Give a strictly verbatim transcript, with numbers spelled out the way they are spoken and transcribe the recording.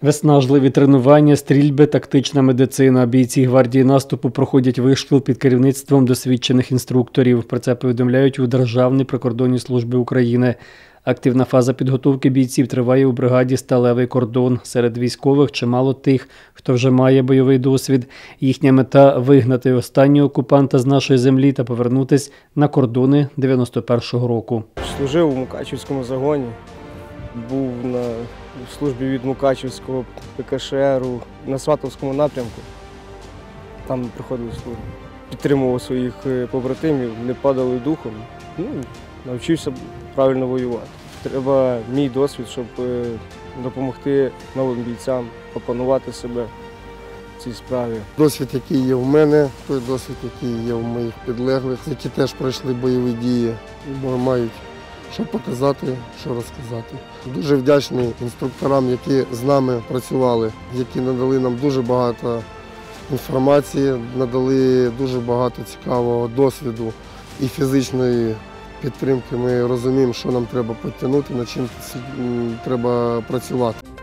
Виснажливі тренування, стрільби, тактична медицина. Бійці гвардії наступу проходять вишкіл під керівництвом досвідчених інструкторів. Про це повідомляють у Державній прикордонній службі України. Активна фаза підготовки бійців триває у бригаді «Сталевий кордон». Серед військових чимало тих, хто вже має бойовий досвід. Їхня мета – вигнати останнього окупанта з нашої землі та повернутися на кордони дев'яносто першого року. Служив у Мукачівському загоні, був на службі від Мукачівського ПКШРу на Сватовському напрямку. Там проходив службу. Підтримував своїх побратимів, не падали духом. Ну, навчився правильно воювати. Треба мій досвід, щоб допомогти новим бійцям опанувати себе в цій справі. Досвід, який є в мене, той досвід, який є в моїх підлеглих, які теж пройшли бойові дії, мають що показати, що розказати. Дуже вдячний інструкторам, які з нами працювали, які надали нам дуже багато інформації, надали дуже багато цікавого досвіду і фізичної підтримки. Ми розуміємо, що нам треба підтягнути, над чим треба працювати.